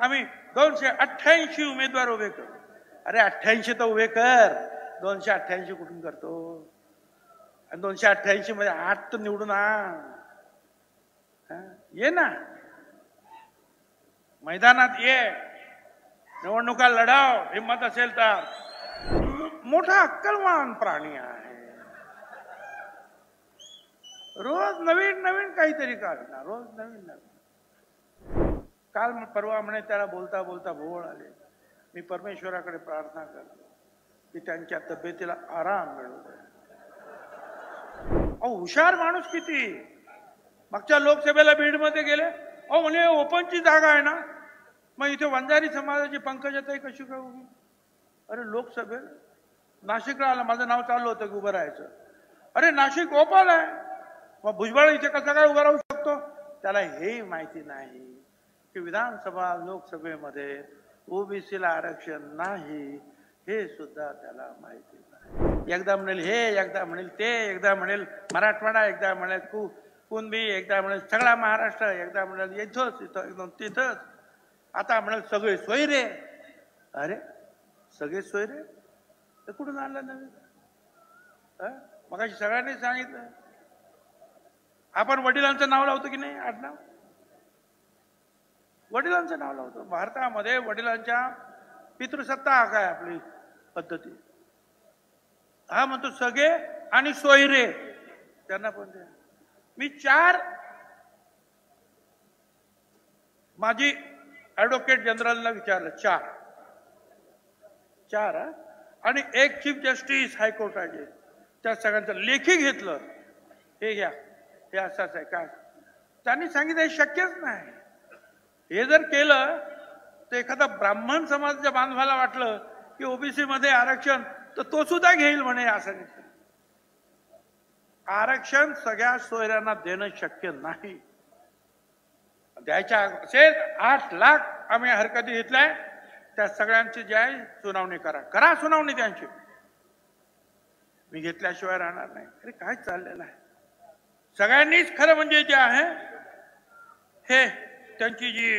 आम्ही 288 उमेदवार उभे करू. अरे 88 तर उभे कर, 288 कुठून करतो? आणि 288 मध्ये 8 तर निवडून आण. ये ना मैदानात, ये, निवडणुका लढाव, हिंमत असेल तर. मोठा अक्कलवान प्राणी आहे, रोज नवीन नवीन काहीतरी काढणार, रोज नवीन नवीन. काल परवा म्हणे त्याला बोलता बोलता भोवळ आले. मी परमेश्वराकडे प्रार्थना करतो की त्यांच्या तब्येतीला आराम मिळू दे. अहो हुशार माणूस किती. मागच्या लोकसभेला बीडमध्ये गेले, अहो म्हणे ओपनची जागा आहे ना, मग इथे वंजारी समाजाची पंकजाताई कशी काय उभी? अरे लोकसभेत नाशिकला आला, माझं नाव चाललं होतं की उभं राहायचं. अरे नाशिक ओपन आहे, मग भुजबळ इथे कसा काय उभा राहू शकतो? त्याला हे माहिती नाही की विधानसभा लोकसभेमध्ये ओबीसीला आरक्षण नाही, हे सुद्धा त्याला माहिती नाही. एकदा म्हणेल हे, एकदा म्हणेल ते, एकदा म्हणेल मराठवाडा, एकदा म्हणेल कुणबी, एकदा म्हणेल सगळा महाराष्ट्र, एकदा म्हणेल इथंच इथं एकदम तिथंच. आता म्हणेल सगळे सोयरे. अरे सगळे सोयरे तर कुठून आणलं नवीन? मगाशी सगळ्यांनी सांगितलं, आपण वडिलांचं नाव लावतो की नाही? आडनाव वडिलांचं नाव लावतो. भारतामध्ये वडिलांच्या पितृसत्ता हा काय आपली पद्धती. हा म्हणतो सगळे आणि सोयरे, त्यांना पण द्या. मी 4 माजी ऍडव्होकेट जनरलला विचारलं, 4 आणि 1 चीफ जस्टिस हायकोर्टाचे, त्या सगळ्यांचं लेखी घेतलं. हे घ्या, हे असंच आहे काय? त्यांनी सांगितलं हे शक्यच नाही. हे जर केलं तर एखादा ब्राह्मण समाजाच्या बांधवाला वाटलं की ओबीसी मध्ये आरक्षण, तर तो सुद्धा घेईल म्हणे. असं नाही, आरक्षण सगळ्या सोयऱ्यांना देणं शक्य नाही. द्यायच्या असेल 8 लाख आम्ही हरकती घेतलाय, त्या सगळ्यांची जी आहे सुनावणी करा सुनावणी त्यांची. मी घेतल्याशिवाय राहणार नाही. अरे काय चाललेलं आहे? सगळ्यांनीच खरं म्हणजे जे आहे हे त्यांची जी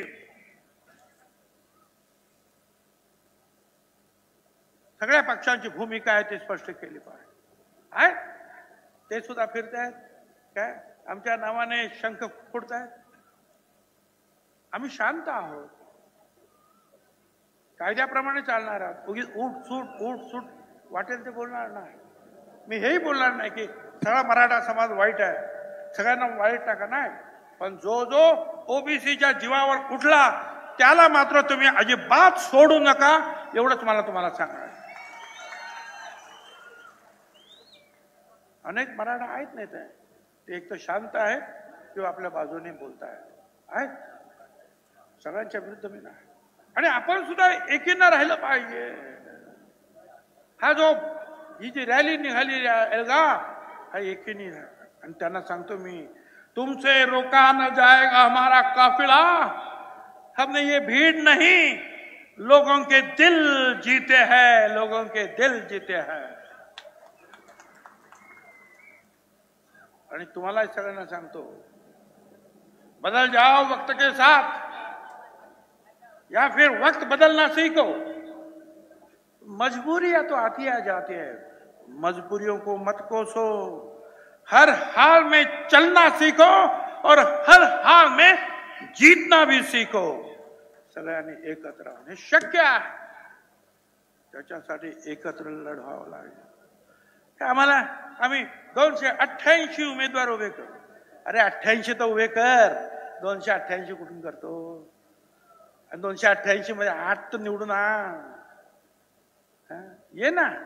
सगळ्या पक्षांची भूमिका आहे ती स्पष्ट केली पाहिजे. ते सुद्धा फिरतायत काय आमच्या नावाने शंख फोडतायत. आम्ही शांत आहोत, कायद्याप्रमाणे चालणार आहोत. उगीच उठ सूट वाटेल ते बोलणार नाही. मी हेही बोलणार नाही की सगळा मराठा समाज वाईट आहे, सगळ्यांना वाईट टाका, नाही. पण जो ओबीसीच्या जीवावर उठला त्याला मात्र तुम्ही अजिबात सोडू नका, एवढंच मला तुम्हाला सांगणार. अनेक मराठा आहेत नाही, ते एक तर शांत आहेत किंवा आपल्या बाजूने बोलतायत, सगळ्यांच्या विरुद्ध मी नाही. आणि आपण सुद्धा एकीनं राहिलं पाहिजे. हा जो ही जी रॅली निघाली एल्गा, हा एकीने. आणि त्यांना सांगतो मी, तुमसे रोका न जाएगा हमारा काफिला, हमने ये भीड़ नहीं, लोगों के दिल जीते हैं, लोगों के दिल जीते हैं. आणि तुम्हाला सगळ्यांना सांगतो, बदल जाओ वक्त के साथ, या फिर वक्त बदलना सीखो. मजबूरियां तो आती आ जाती है, मजबूरियों को मत कोसो. हर हाल में चलना सीखो और हर हाल में जीतना भी सीखो. सगळ्यांनी एकत्र राहणे शक्य आहे, त्याच्यासाठी एकत्र लढावं लागेल. आम्ही 288 उमेदवार उभे करू. अरे 88 तर उभे कर, 288 कुठून करतो? आणि 288 मध्ये 8 तर निवडून आण. ये ना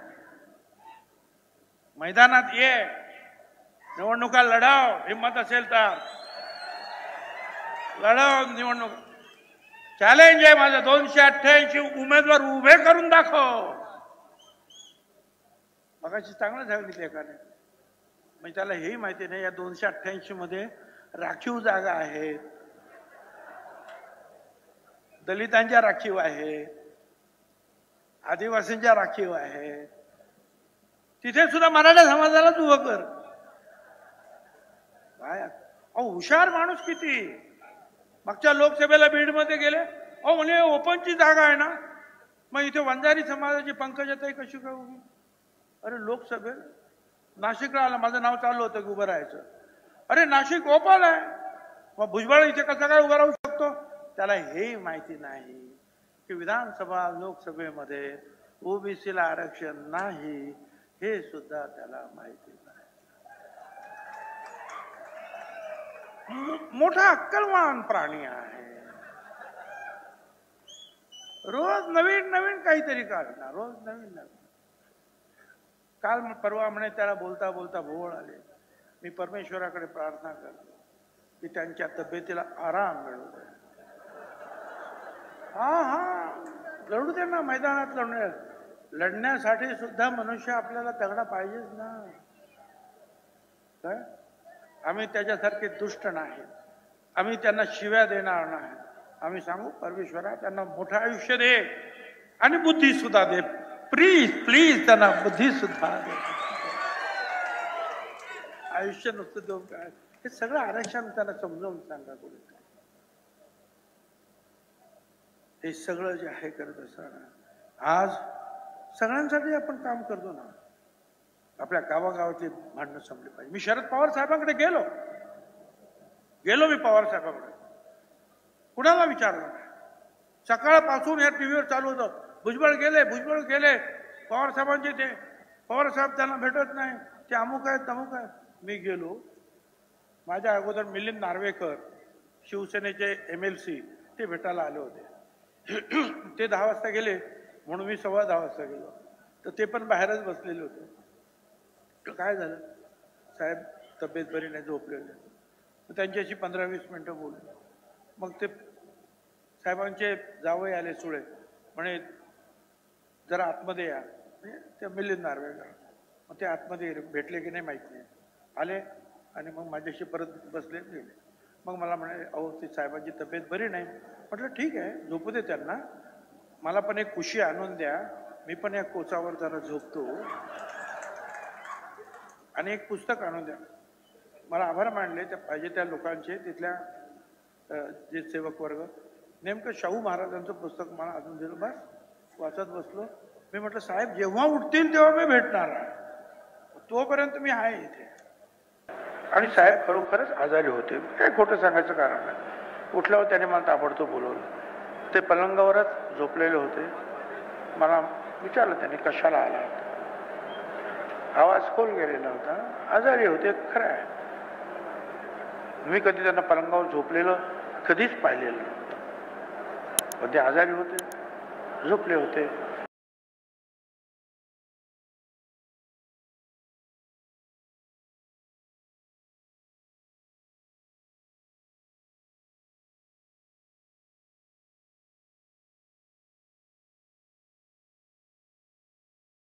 मैदानात, ये, निवडणुका लढाव, हिंमत असेल तर लढाव निवडणूक. चॅलेंज आहे माझं, 288 उमेदवार उभे करून दाखव. मगाशी चांगलं सांगितलं एकाने, म्हणजे त्याला हेही माहिती नाही या 288 मध्ये राखीव जागा आहेत, दलितांच्या राखीव आहे, आदिवासींच्या राखीव आहे. तिथे सुद्धा मराठा समाजालाच उभं कर. काय अहो हुशार माणूस किती. मागच्या लोकसभेला बीडमध्ये गेले, अहो म्हणे ओपनची जागा आहे ना, मग इथे वंजारी समाजाची पंकजाताई कशी काय उभी? अरे लोकसभेत नाशिकला आला, माझं नाव चालू होतं की उभं राहायचं. अरे नाशिक ओपन आहे, मग भुजबळ इथे कसा काय उभा राहू शकतो? त्याला हेही माहिती नाही की विधानसभा लोकसभेमध्ये ओबीसीला आरक्षण नाही, हे सुद्धा त्याला माहिती नाही. मोठा अक्कलवान प्राणी आहे. रोज नवीन नवीन काहीतरी काढणार, रोज नवीन नवीन. काल परवा म्हणे त्याला बोलता बोलता भोवळ आले. मी परमेश्वराकडे प्रार्थना करतो की त्यांच्या तब्येतीला आराम मिळू दे. हा लढू दे ना, मैदानात लढण्यासाठी सुद्धा मनुष्य आपल्याला तगडा पाहिजेच ना. काय आम्ही त्याच्यासारखे दुष्ट नाही, आम्ही त्यांना शिव्या देणार नाही. आम्ही सांगू परमेश्वरा त्यांना मोठं आयुष्य दे आणि बुद्धी सुद्धा दे, प्लीज प्लीज त्यांना बुद्धी सुद्धा दे. आयुष्य नुसतं देऊ काय, हे सगळं आरक्षण त्यांना समजावून सांगा. कुठे हे सगळं जे आहे करत असताना आज सगळ्यांसाठी आपण काम करतो ना. आपल्या गावागावातली भांडणं संपली पाहिजे. मी शरद पवार साहेबांकडे गेलो मी पवार साहेबांकडे, कुणाला विचारलं नाही. सकाळपासून या टीव्हीवर चालू होतं, भुजबळ गेले, पवार साहेबांचे ते पवार साहेब त्यांना भेटत नाही, ते अमुक आहेत तमुक आहेत. मी गेलो, माझ्या अगोदर मिलिंद नार्वेकर शिवसेनेचे MLC ते भेटायला आले होते. ते 10 वाजता गेले म्हणून मी 10:15 वाजता गेलो, तर ते पण बाहेरच बसलेले होते. काय झालं साहेब, तब्येत बरी नाही, झोपलेले. त्यांच्याशी 15-20 मिनिटं बोललो. मग ते साहेबांचे जावई आले सुळे, म्हणे जरा आतमध्ये या. ते मिलिंद नार्वेकर, मग ते आतमध्ये भेटले की नाही माहीत नाही, आले आणि मग माझ्याशी परत बसले गेले. मग मला म्हणे अहो ती साहेबांची तब्येत बरी नाही. म्हटलं ठीक आहे, झोपू दे त्यांना, मला पण एक कुशी आणून द्या, मी पण या कोचावर जरा झोपतो, आणि एक पुस्तक आणून द्या. मला आभार मानले त्या पाहिजे त्या लोकांचे, तिथल्या जे सेवक वर्ग. नेमकं शाहू महाराजांचं पुस्तक मला आणून दिलं, बस वाचत बसलो. मी म्हटलं साहेब जेव्हा उठतील तेव्हा मी भेटणार आहे, तोपर्यंत मी आहे इथे. आणि साहेब खरोखरच आजारी होते, काय खोटं सांगायचं कारण नाही. उठल्यावर त्याने मला ताबडतोब बोलवलं. ते पलंगावरच झोपलेले होते. मला विचारलं त्याने कशाला आला होता. आवाज खोल गेलेला होता, आजारी होते, खरं आहे. मी कधी त्यांना पलंगावर झोपलेलं कधीच पाहिलेलं नव्हतं, पण ते आजारी होते, झोपले होते.